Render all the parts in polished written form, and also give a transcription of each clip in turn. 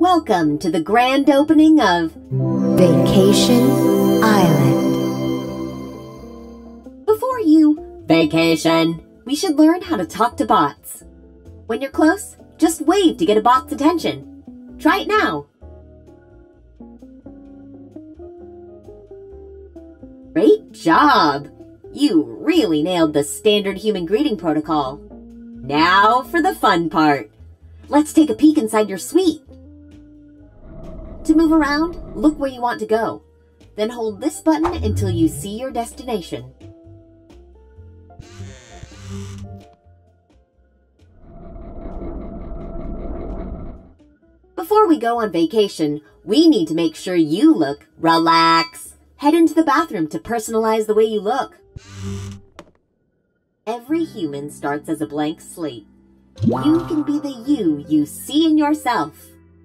Welcome to the grand opening of Vacation Island. Before you vacation, we should learn how to talk to bots. When you're close, just wave to get a bot's attention. Try it now. Great job! You really nailed the standard human greeting protocol. Now for the fun part. Let's take a peek inside your suite. To move around, look where you want to go. Then hold this button until you see your destination. Before we go on vacation, we need to make sure you look relaxed. Head into the bathroom to personalize the way you look. Every human starts as a blank slate. You can be the you see in yourself.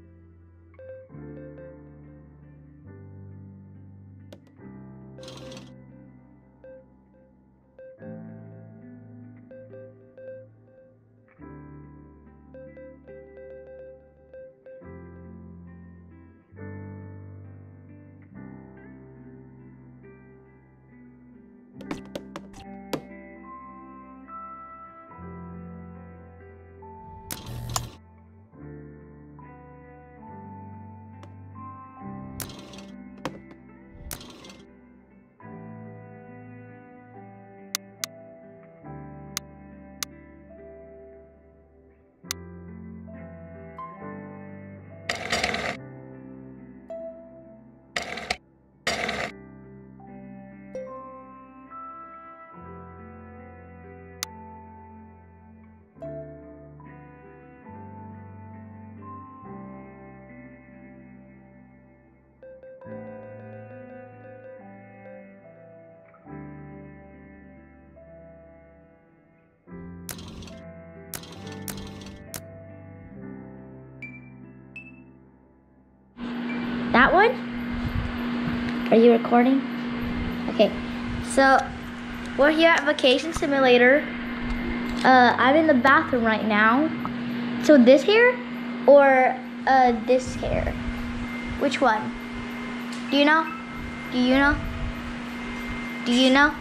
That one? Are you recording? Okay, so we're here at Vacation Simulator. I'm in the bathroom right now. So this here or this here? Which one? Do you know? Do you know? Do you know?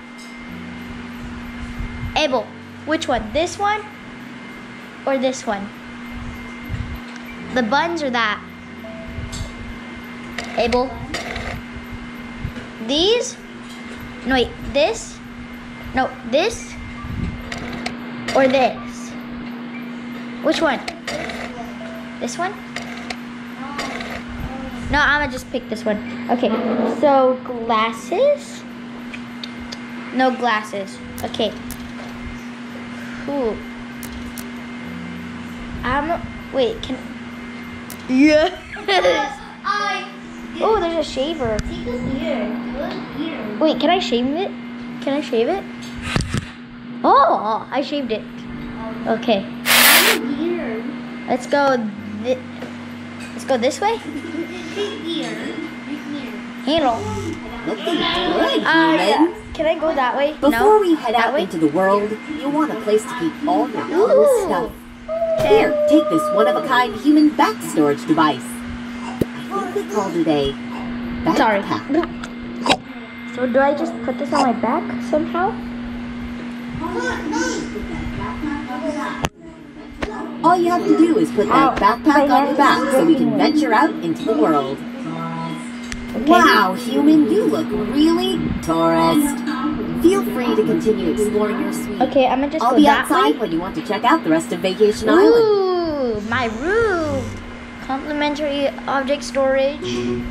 Abel, which one? This one or this one? The buns or that? Abel. These? No, wait, this? No, this? Or this? Which one? This one? No, I'm gonna just pick this one. Okay, so glasses? No glasses. Okay. Ooh. Wait, can... Yes! Oh, there's a shaver. Wait, can I shave it? Can I shave it? Oh, I shaved it. Okay. Let's go. Let's go this way. Handle. Looking good, human. Can I go that way? Before we head out into the world, you'll want a place to keep all your cool stuff. Here, take this one-of-a-kind human back storage device. I think they called it a backpack. So do I just put this on my back somehow? All you have to do is put that backpack on your back so we can venture out into the world. Okay. Wow, human, you look really tourist. Feel free to continue exploring your suite. Okay, I'm gonna just I'll go be that outside way. when you want to check out the rest of Vacation Ooh, Island. my room. Complimentary object storage.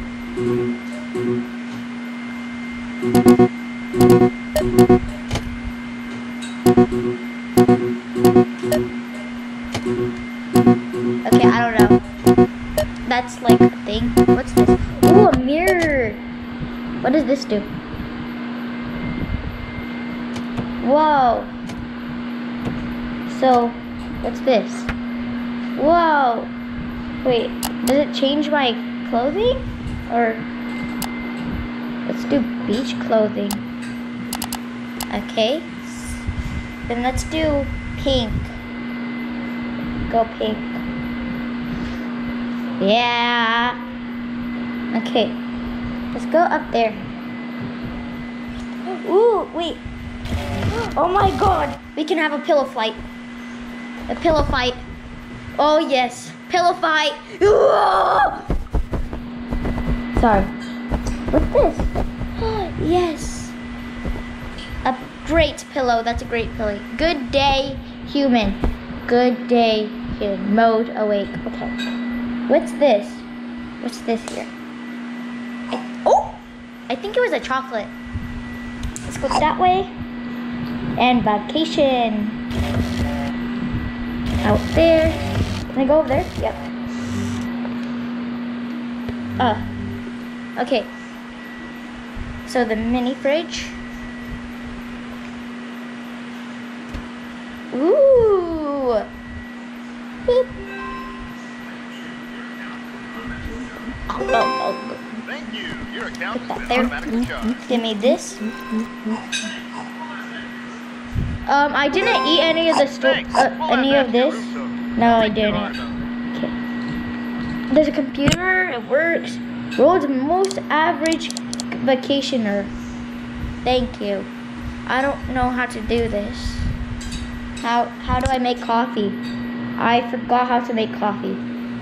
Okay, I don't know. That's like a thing. What's this? Oh, a mirror. What does this do? Whoa. So, what's this? Whoa. Wait, does it change my clothing? Or, let's do beach clothing. Okay. Then let's do pink. Go pink. Yeah. Okay. Let's go up there. Ooh, wait. Oh my god. We can have a pillow fight. A pillow fight. Oh yes. Pillow fight. Sorry. What's this? Yes. A great pillow. That's a great pillow. Good day, human. Good day, human. Mode awake. Okay. What's this? What's this here? I think it was a chocolate. Let's go that way. And vacation. Out there. Can I go over there? Yep. Okay. So the mini fridge. Ooh. Boop. Thank you. Your account Put that has there. been automatically charged. Give me this. I didn't eat any of the any of this. No, I didn't. Okay. There's a computer. It works. World's most average vacationer. Thank you. I don't know how to do this. How do I make coffee? I forgot how to make coffee.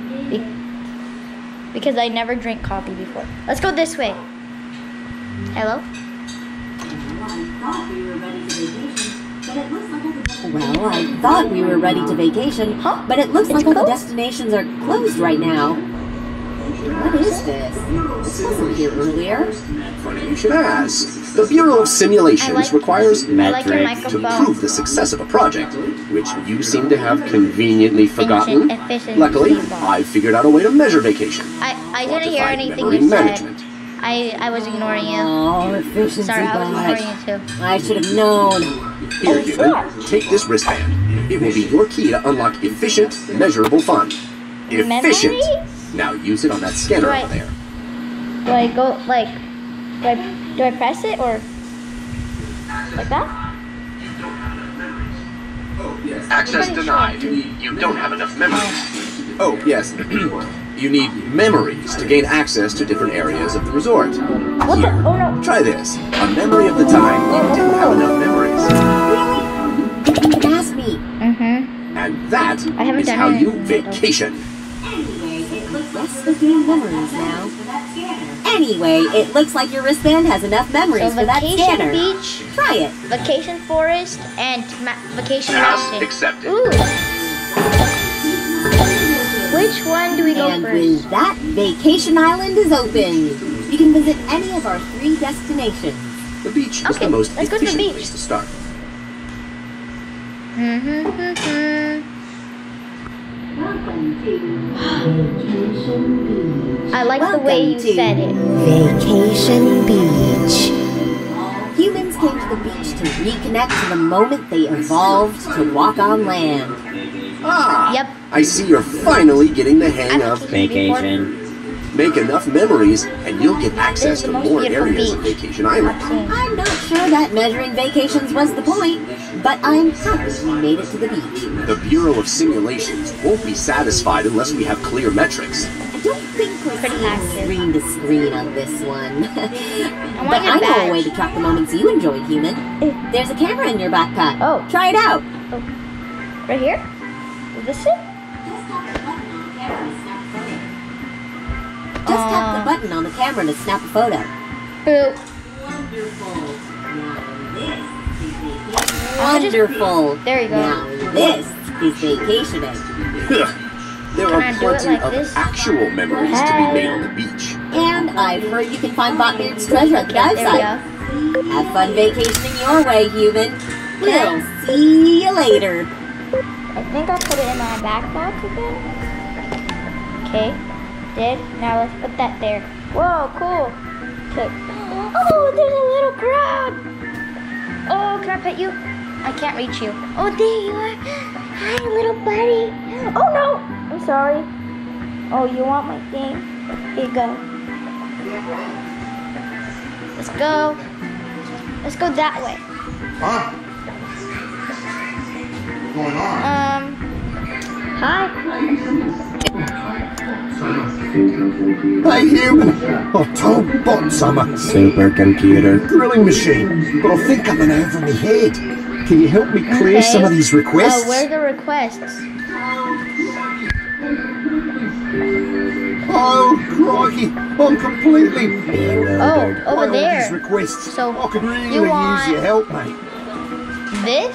Because I never drank coffee before. Let's go this way. Hello? Well, I thought we were ready to vacation, but it looks like all the destinations are closed right now. What is this? This wasn't here earlier. Funny you should ask. The Bureau of Simulations requires metrics to microphone. prove the success of a project, which you seem to have conventionally forgotten. Efficiency Luckily, bar. I figured out a way to measure vacation. I didn't hear Quantified anything memory you said. management. I was ignoring you. Oh, efficiency Sorry, I was bot. ignoring you too. I should have known. Here, human, take this wristband. It will be your key to unlock efficient, measurable fun. Efficient! Memories? Now use it on that scanner Right. over there. Do I go like do I press it or like that? Access denied. You don't have enough memories. Oh, yes. You need memories to gain access to different areas of the resort. What the? Here, Oh no. try this. A memory of the time you didn't have enough memories. You can ask me. Mm-hmm. And that I haven't is done how you anything yet, though. vacation. Yes, we're doing memories now. Anyway, it looks like your wristband has enough memories So for that vacation scanner. beach, Try it. vacation forest, and vacation Task mountain. accepted. Ooh. Which one do we go And first? with that, Vacation Island is open. You can visit any of our 3 destinations. The beach is Okay, the most let's go to the efficient beach. place to start. I like the way you said it. Vacation Beach. Humans came to the beach to reconnect to the moment they evolved to walk on land. Ah! Yep. I see you're finally getting the hang of Vacation. make enough memories and you'll get access This is to the most more beautiful areas of beach Vacation Island. I've seen. I'm not sure that measuring vacations was the point, but I'm happy we made it to the beach. The Bureau of Simulations won't be satisfied unless we have clear metrics. I don't think we're Pretty seeing accurate. screen to screen on this one. want But your I know a badge. way to track the moments you enjoyed, human. There's a camera in your backpack. Oh. Try it out. Right here? Is this it? Just tap the button on the camera to snap a photo. Boop. Wonderful. There you go. Now this is vacationing. There Can I are do it plenty like of this? actual memories to be made on the beach. And I've heard you can find Botbeard's treasure at the dive There we site. go. Have fun vacationing your way, human. We'll Okay. see you later. I think I'll put it in my backpack again. Okay. Did. Now let's put that there. Whoa, cool. Okay. Oh, there's a little crab. Oh, can I pet you? I can't reach you. Oh, there you are. Hi, little buddy. Oh, no. I'm sorry. Oh, you want my thing? Here you go. Let's go. Let's go that way. Huh? What's going on? Hi. Sorry. Hey, human. I've told bots I'm a Supercomputer. grilling machine, but I think I'm in over my head. Can you help me clear some of these requests? Oh, where are the requests? Oh, crikey. I'm completely Oh, by over all these there. requests. So, I could really you want- use your help, mate. This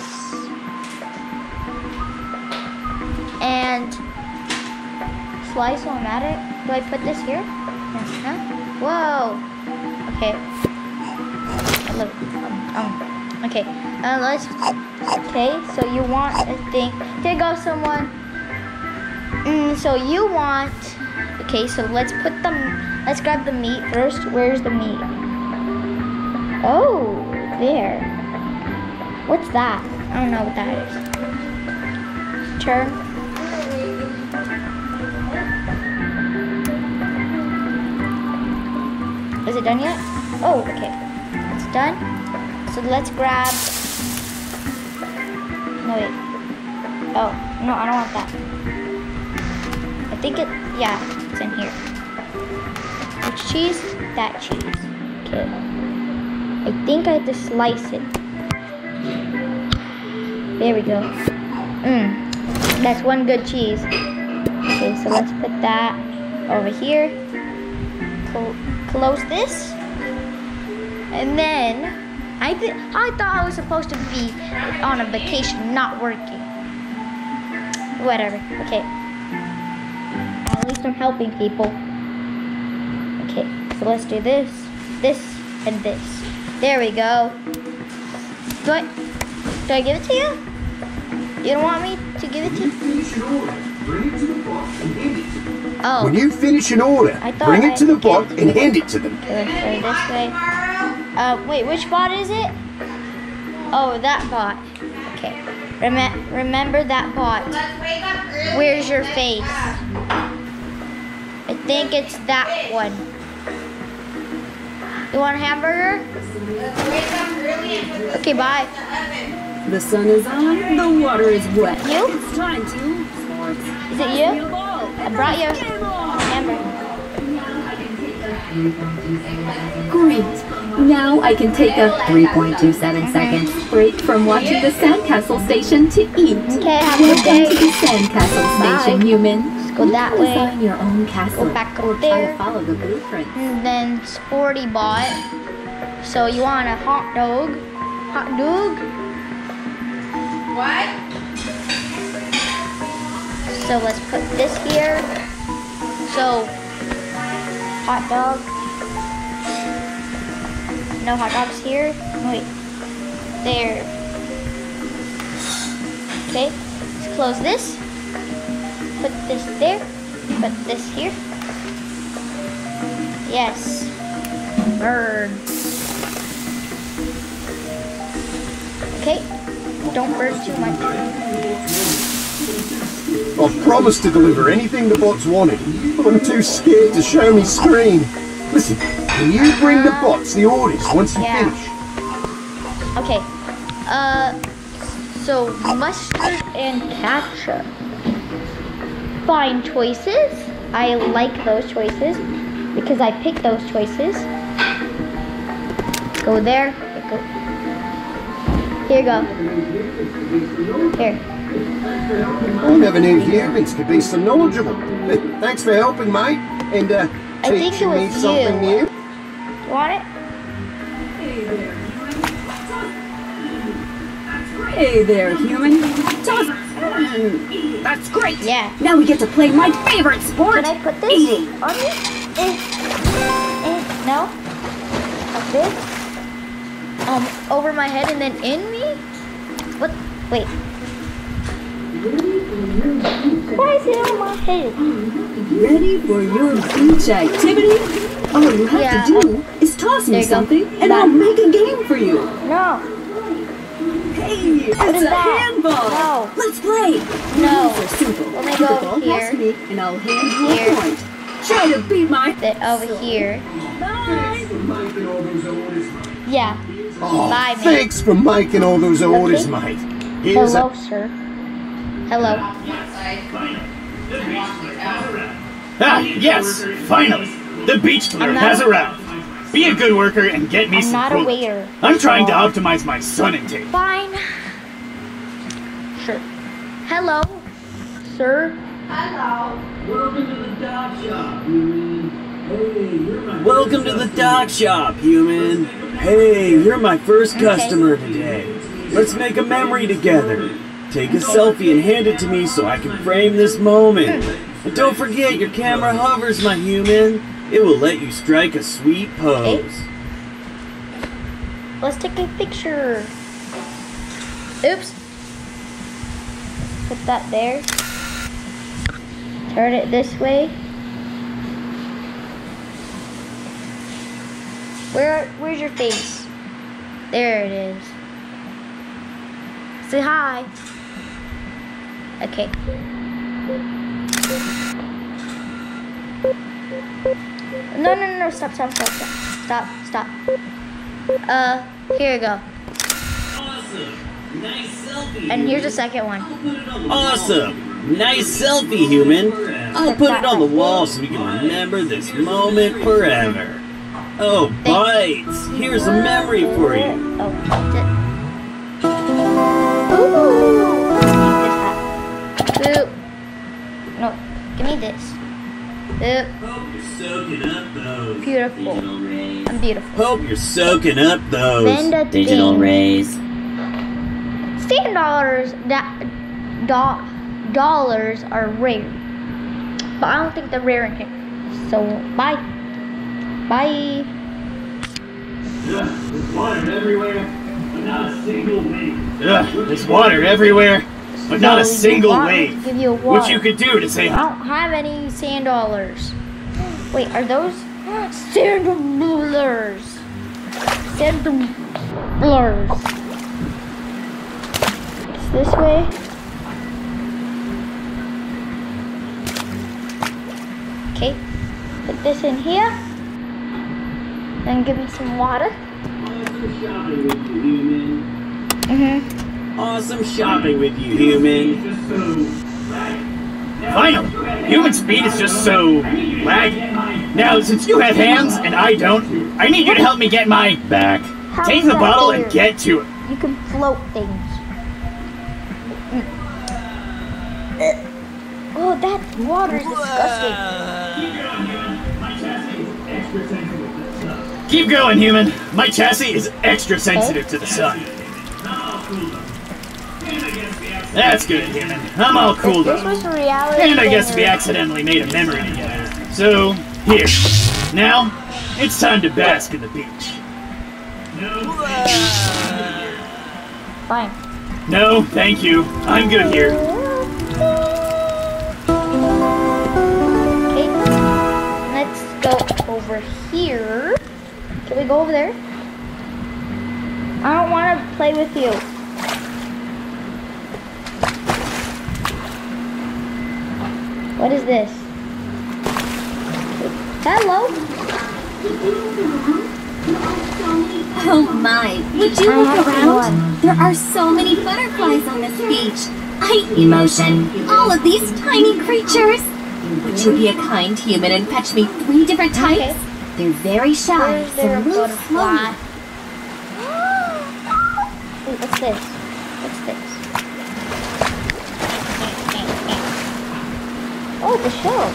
and slice-o-matic. Do I put this here? Huh? Whoa. Okay. Look. Okay. Let's. Okay. So you want a thing? There goes someone. So you want. Okay. So let's put them. Let's grab the meat first. Where's the meat? Oh, there. What's that? I don't know what that is. Turn. Is it done yet? Oh, okay. It's done. So let's grab... No, wait. Oh, no, I don't want that. I think it... Yeah, it's in here. Which cheese? That cheese. Okay. I think I have to slice it. There we go. That's one good cheese. Okay, so let's put that over here. Close this. And then, I thought I was supposed to be on a vacation, not working. Whatever, okay. At least I'm helping people. Okay, so let's do this, and this. There we go. Do I give it to you? You don't want me to give it to you? Oh. When you finish an order, bring it to the bot and hand it to them. Okay, let's go this way. Wait, which bot is it? Oh, that bot. Okay. Remember that bot. Where's your face? I think it's that one. You want a hamburger? Okay, bye. The sun is on, the water is wet. You? It's time to sports. Is it you? I brought you a hamburger. Great. Now I can take a 3.27 seconds break from watching the Sandcastle Station to eat. Okay, have a good Welcome day. to the Sandcastle Station, Bye. human. Let's go that way. Design your own castle. Go back or up try there. to follow the blueprint. And then Sporty bot. So you want a hot dog? Hot dog? What? So let's put this here. So, hot dog. No hot dogs here. Wait. There. Okay. Let's close this. Put this there. Put this here. Yes. Burn. Okay. Don't burn too much. I promised to deliver anything the bots wanted, but I'm too scared to show me screen. Listen, can you bring the bots the orders once you Yeah. finish? Okay. So mustard and ketchup. Fine choices. I like those choices because I picked those choices. Go there. Go. Here you go. Here. I never knew humans could be so knowledgeable. Hey, thanks for helping, mate, and think it teaching me was something you. new. You want it? Hey there, human. Toss. That's great. Yeah. Now we get to play my favorite sport. Can I put this Eating. on you? No? Like this? Over my head and then in me? What? Wait. Why is it on my head? Ready for your beach activity? All you have to do is toss There me you go. something and I'll make a game for you. No. Hey, it's is a that? handball. No. Let's play. No. Rules are simple. Let me Put go the ball here. past me and I'll hand you Here. a point. Try to beat my... That over here. Bye. Yeah. Oh, Bye, mate. thanks for making all those orders, Okay. mate. Here's Hello, sir. Hello. Ah, yes, finally. The beach cleaner has arrived. Be a good worker and get me some not a coolant. waiter. I'm trying to optimize my sun intake. Fine. Sure. Hello, sir. Welcome to the dock shop, human. Hey, you're my first customer today. Let's make a memory together. Take a selfie and hand it to me so I can frame this moment. And don't forget, your camera hovers, my human. It will let you strike a sweet pose. Let's take a picture. Oops. Put that there. Turn it this way. Where's your face? There it is. Say hi. Okay. No, stop. Here you go. Awesome. Nice selfie. And here's the second one. Awesome. Nice selfie, human. I'll put it on the wall so we can remember this moment forever. Oh, bites. Here's a memory for you. Oh, ooh. Boop. No, give me this. Boop. Hope you're soaking up those Beautiful. digital rays. I'm beautiful. Hope you're soaking up those Bend a digital thing. rays. Stand dollars are rare, but I don't think they're rare in here. So bye. There's water everywhere, but not a single wave. There's water everywhere, but not a single wave. Give you a What water. you could do to say I don't have any sand dollars. Wait, are those sand dollars? Sand dollars. It's this way. Okay, put this in here. Then give me some water. Awesome shopping with you, human. Finally, human speed is just so laggy. Now, since you have hands and I don't, I need you to help me get my back. How Take is the that bottle fair? and get to it. You can float things. Oh, that water is disgusting. Keep going, human. My chassis is extra sensitive to the sun. That's good, human. I'm all cooled This up. was a reality. And I guess thing. we accidentally made a memory together. So, here. Now, it's time to bask in the beach. Fine. No, thank you. I'm good here. Okay. Let's go over here. Can we go over there? I don't want to play with you. What is this? Hello? Oh my, would you I look have around? one. There are so many butterflies on this beach. Emotion. All of these tiny creatures. Would you be a kind human and fetch me 3 different types? Okay. They're very shy, Where's so there a move butterfly? slowly. Wait, what's this? What's this? Oh, the shell.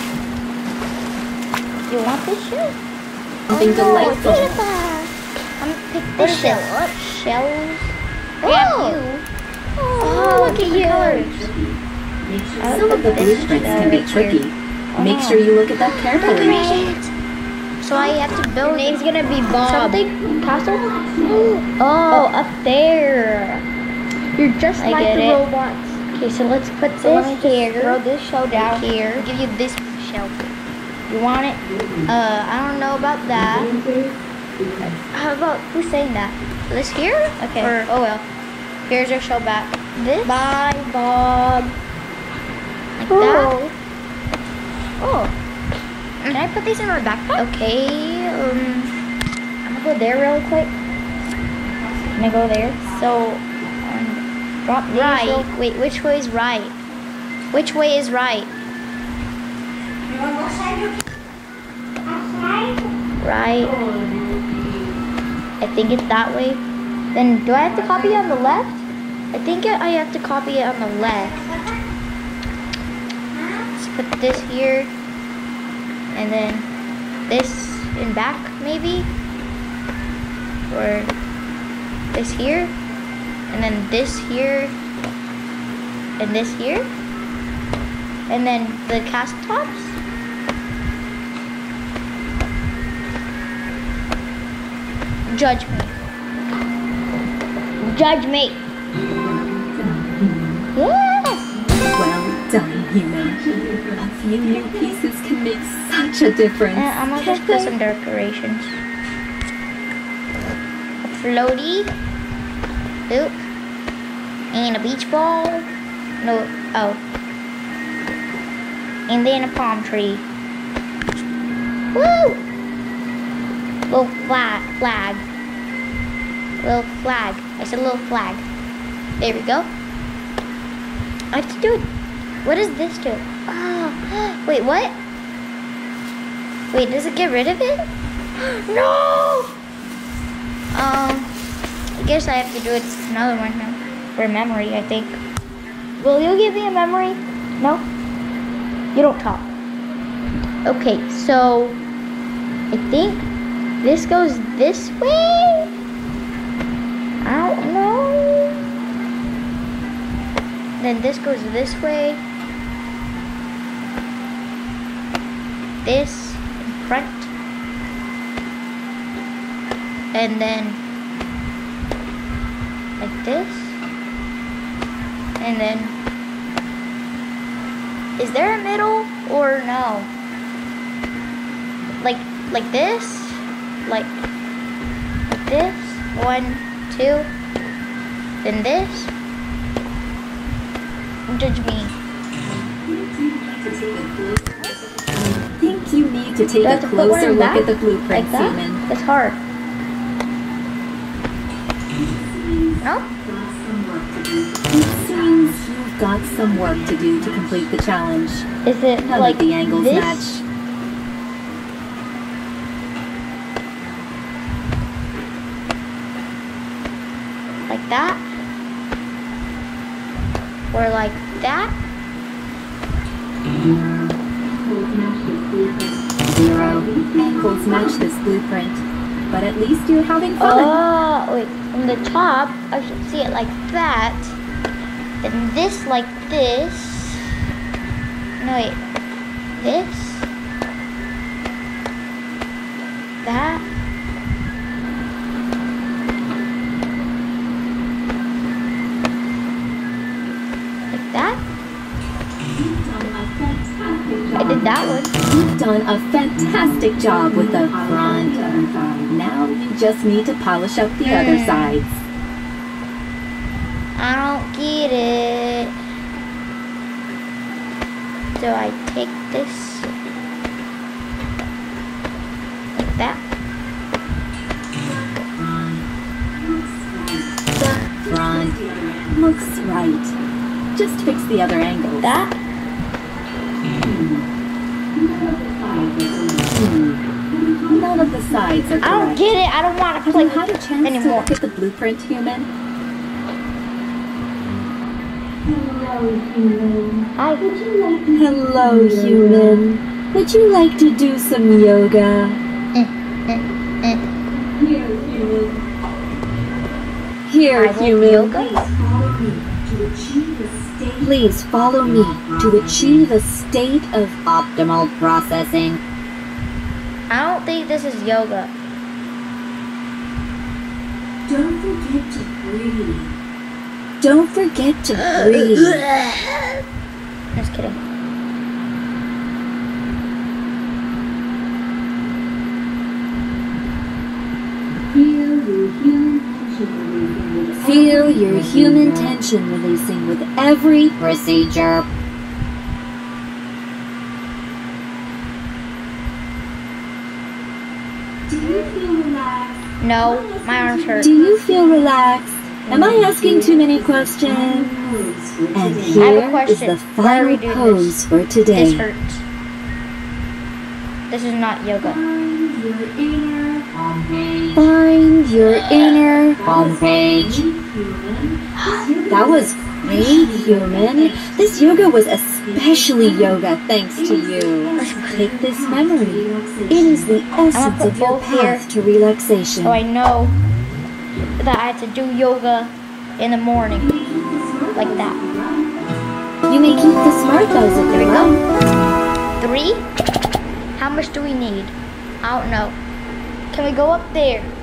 You want this shell? Something delightful. I'm gonna pick this shell. What? Shells? Oh! Oh, look at yours. Some of the blueprints can be tricky. Make sure you look at them carefully. So I have to build. Your name's gonna be Bob. Something? Castle? Oh, up there. You're just like the robots. Okay, so let's put this here. Throw this shell down here. I'll give you this shell. You want it? I don't know about that. How about who's saying that? This here? Okay. Or, oh well. Here's your shell back. This? Bye, Bob. Like that. Oh. Can I put these in my backpack? Okay. I'm gonna go there real quick. I'm gonna go there. So, drop right. Wait, which way is right? Which way is right? Right. I think it's that way. Then do I have to copy it on the left? I think I have to copy it on the left. Let's put this here. And then this in back maybe? Or this here? And then this here? And this here? And then the cast tops? Judge me. Judge me. Yes! Well done, human. A few new pieces can make such a difference. I'm gonna just put some decorations. A floaty. Oop. And a beach ball. No, oh. And then a palm tree. Woo! Little flag. Little flag. I said little flag. There we go. I have to do it. What does this do? Oh, wait, what? Wait, does it get rid of it? No! I guess I have to do it another one now. For memory, I think. Will you give me a memory? No? You don't talk. Okay, so I think this goes this way? I don't know. Then this goes this way. This in front. And then like this. And then is there a middle or no? Like this? Like this? 1, 2. Then this. Judge me. I think you need to take a closer look at the blueprints, like that? human. That's hard. No? It seems you've got some work to do to complete the challenge. Is it None like of the angles this? match. Like that? Or like that? 0. Angles match this blueprint, but at least you're having fun. Oh, wait. From the top, I should see it like that. Then this like this. No, wait. This. That. That? I did that one. You've done a fantastic job with the front. Now you just need to polish up the other sides. I don't get it. So I take this like that. The front looks right. Just fix the other angle. That? None of the sides are correct. I don't get it. I don't want to play Have you had a chance anymore. to look at the blueprint, human? Hi. Hello, human. Would you like to do some yoga? Here, human. Yoga? Please follow me to achieve a state of optimal processing. I don't think this is yoga. Don't forget to breathe. Don't forget to breathe. Just kidding. Feel your human tension releasing with every procedure. Do you feel relaxed? No, my arms hurt. Do you feel relaxed? Am I asking too many questions? And I have a here is question. the Why are we final doing pose this? for today. This hurts. This is not yoga. Find your inner homepage. That was great, human. This yoga was especially yoga thanks to you. Take this memory. It is the essence of your path to relaxation. So I know that I have to do yoga in the morning. Like that. You may keep the smart though, if There we you go. like. 3? How much do we need? I don't know. Can we go up there?